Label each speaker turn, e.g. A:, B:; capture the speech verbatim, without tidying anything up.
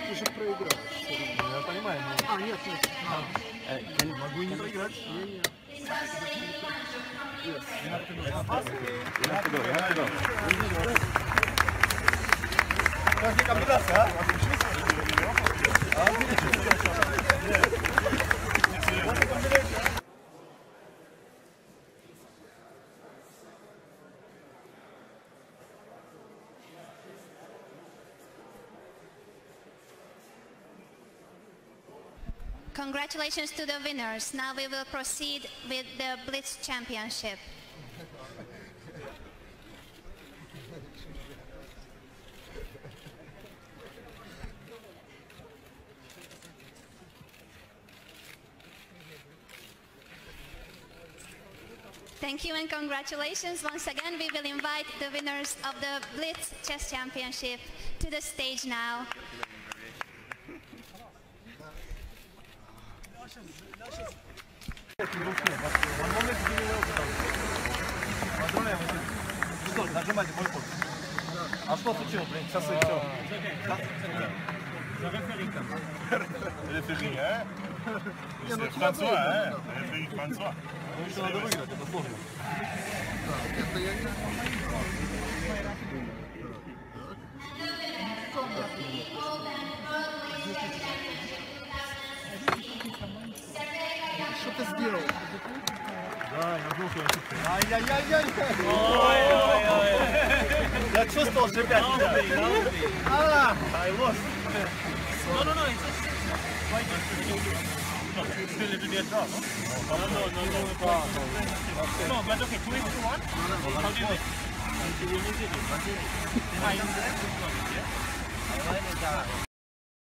A: уже проиграл.
B: Я понимаю, но...
A: А, нет, нет.
B: А, э, я могу и не проиграть.
A: Нет, нет. Yes.
B: You have to go, you have to go. Как комбинация, а?
C: Congratulations to the winners. Now we will proceed with the Blitz Championship. Thank you and congratulations. Once again, we will invite the winners of the Blitz Chess Championship to the stage now.
B: Нажимайте мой код. А что случилось, блин? Часы, все. Рефери, а? Франсуа, а? Рефери Франсуа. Ну еще надо выиграть, это сложно.
A: Это я не Что ты сделал?
B: Да, я знал, что я ошибся. Ай-яй-яй-яй! Ой-ой-ой! Я чувствовал, что опять тебя. А, I lost.
D: No, no, no, it's just quite no, it's still a little bit draw, no? No, no, no, no, no, no, but okay, two into one? How do you make? Five.